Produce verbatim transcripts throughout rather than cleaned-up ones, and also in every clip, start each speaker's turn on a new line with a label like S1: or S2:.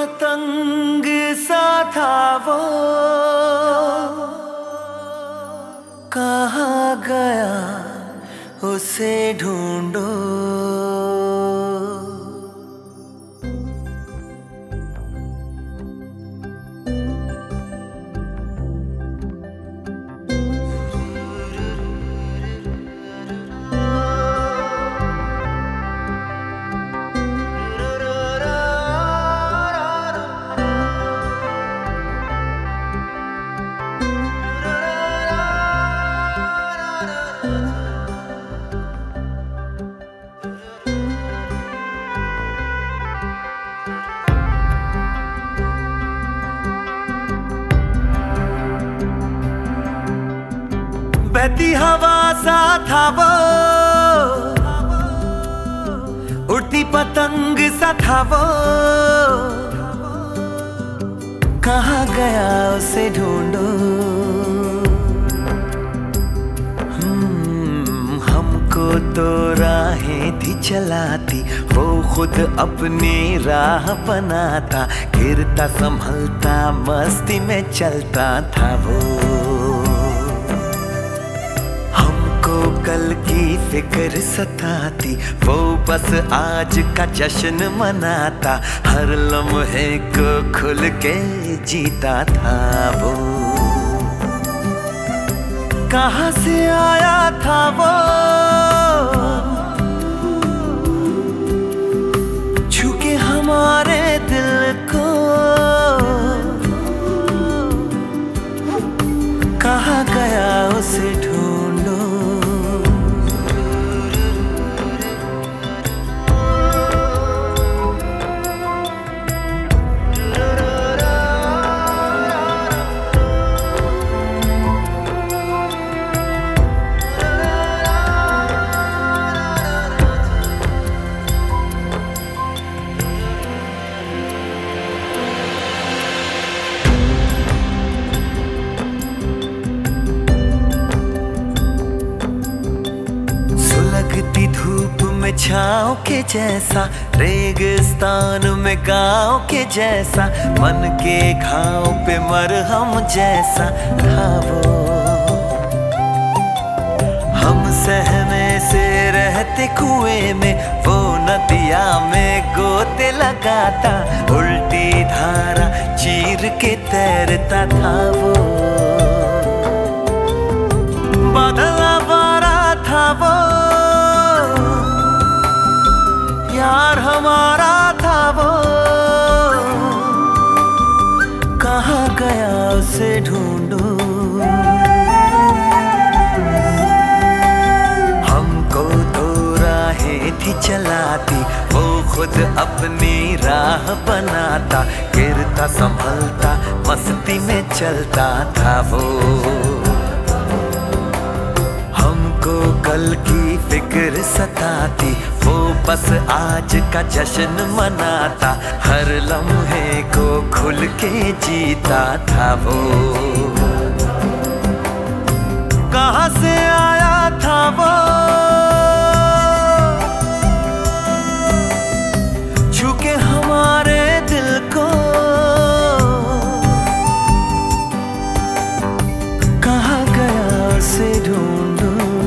S1: पतंग सा था वो, कहाँ गया उसे ढूंढो। बहती हवा सा था वो, उड़ती पतंग सा था वो, कहाँ गया उसे ढूंढो। हम्म, हमको तो राहें थी चलाती, वो खुद अपनी राह बनाता, गिरता संभलता मस्ती में चलता था वो। कल की फिक्र सताती, वो बस आज का जश्न मनाता, हर लम्हे को खुल के जीता था वो। कहाँ से आया था वो, छू के हमारे दिल को, कहाँ गया उसे ढूंढो। लगती धूप में छाँव के जैसा, रेगिस्तान में गाँव के जैसा, मन के घाव पे मरहम जैसा था वो। हम सहमे से रहते कुएं में, वो नदिया में गोते लगाता, उल्टी धारा चीर के तैरता था वो। बादल आवारा था वो, यार हमारा था वो, कहाँ गया उसे ढूंढो। हमको तो राहें थी चलाती, वो खुद अपनी राह बनाता, गिरता संभलता मस्ती में चलता था वो। हमको कल की फिक्र सताती, वो बस आज का जश्न मनाता, हर लम्हे को खुल के जीता था वो। कहाँ से आया था वो, छू के हमारे दिल को, कहाँ गया उसे ढूंढो।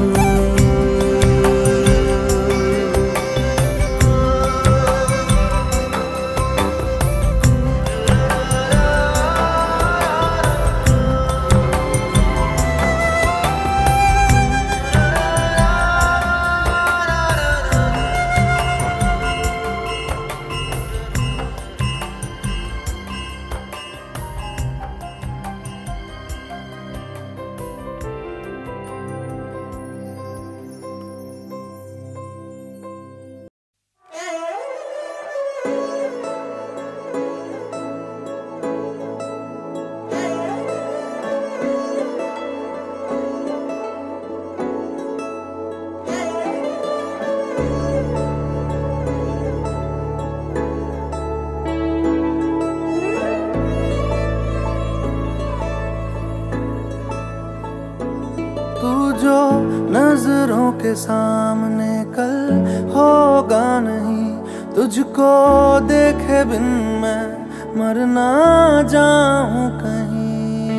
S2: जो नजरों के सामने कल होगा नहीं, तुझको देखे बिन मैं मर ना जाऊं कहीं।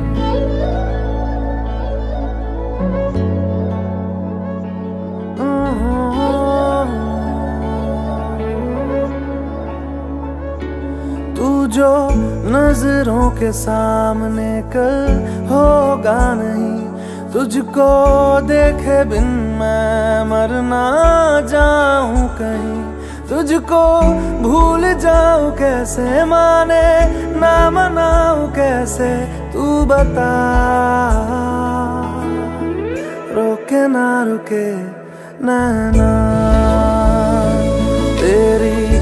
S2: तू जो नजरों के सामने कल होगा नहीं, तुझको देखे बिन मैं मर ना जाऊं कहीं। तुझको भूल जाऊं कैसे, माने ना मनाऊं कैसे, तू बता। रोके ना रुके नैना तेरी